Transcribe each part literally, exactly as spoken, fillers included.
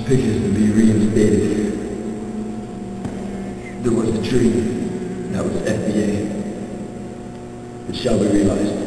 pictures to be reinstated. There was a dream. That was F B A. It shall be realized.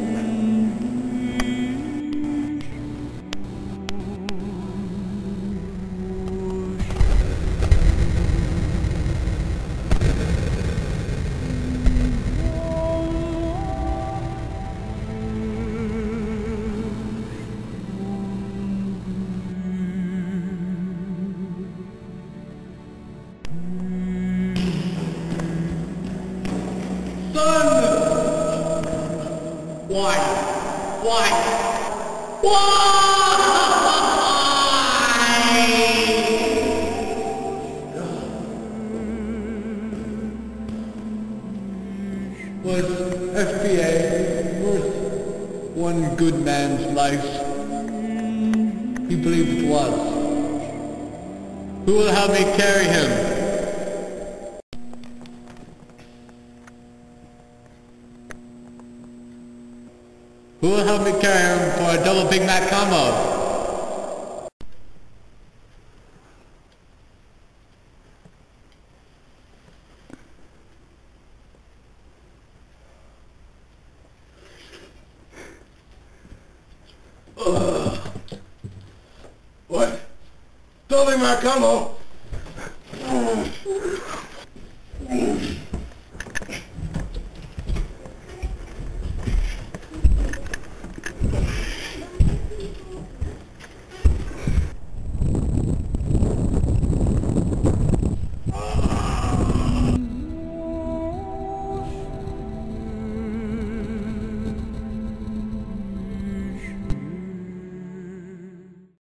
Why? Why? Why? Was F B A worth one good man's life? He believed it was. Who will help me carry him? Who will help me carry him for a double Big Mac combo? Uh, what? Double Big Mac combo?